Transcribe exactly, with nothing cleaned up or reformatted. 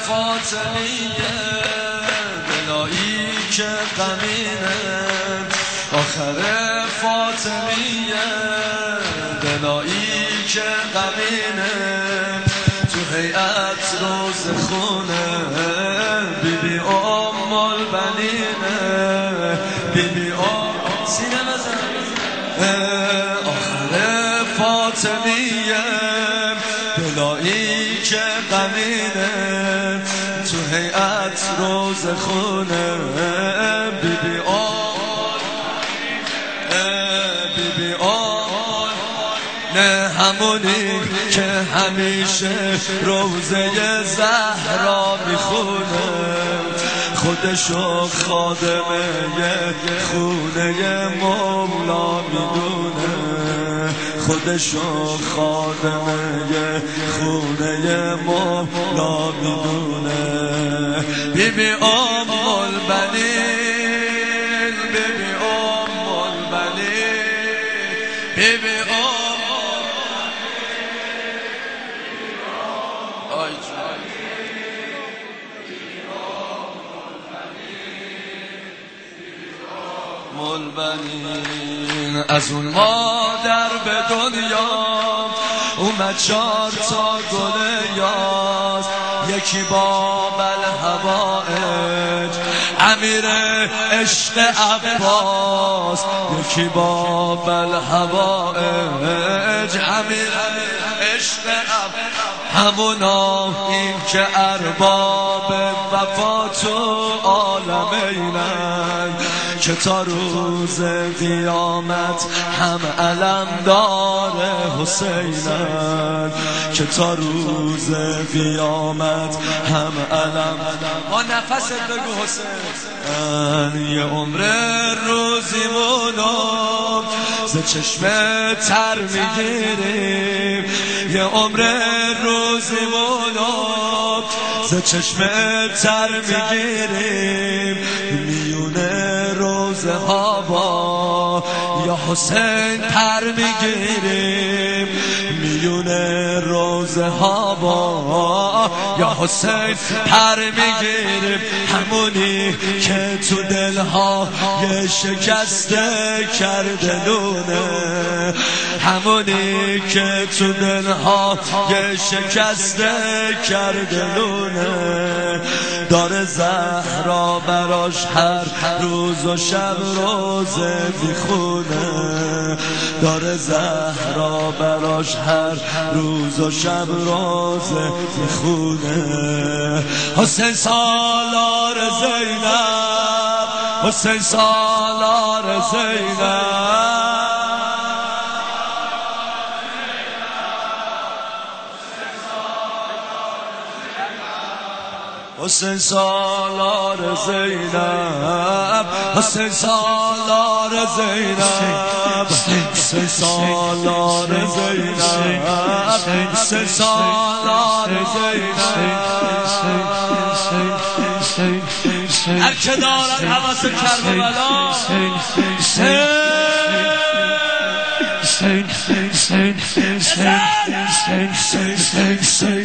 فاطمیه دلایی که غمینه آخر فاطمیه دلایی که غمینه تو هیئت روز خونه بی بی ام البنینه بی بی ام سینه بزن آخر فاطمیه دلایی که غمینه تو هیئت روز خونه بی بی آن بی بی آن نه همونی که همیشه روزه زهرا میخونه خودشو خادمه خونه مولا میدونه خودشو خادمه خونه مولا میدونه بی بی ام البنین بی بی ام البنین بی بی ام آی البنین از اون مادر به دنیا اومد چار تا گل یاس یکی باب الهوائج امیر عشق عباس یکی باب الهوائج امیر عشق عباس همونا این که ارباب وفا تو عالمینن که تا روز قیامت هم علم داره حسینن که تا روز قیامت هم علم با نفست بگو حسین یه عمر روزیمونو ز چشم تر میگیریم یه عمر روزیمونو ز چشم تر میگیریم میونه روزه ها با یا حسین پر میگیریم میونه روزه ها با یا حسین پر میگیریم همونی که تو دلها یه شکسته کرده لونه همونی که تو دلها یه شکسته کرده لونه داره زهرا براش هر روز و شب روزه میخونه داره زهرا براش هر روز و شب روزه میخونه حسین سالار زینب حسین سالار زینب حسین سالار زینب حسین سالار زینب حسین سالار زینب حسین سالار زینب هر که دارد حوث کربلا حسین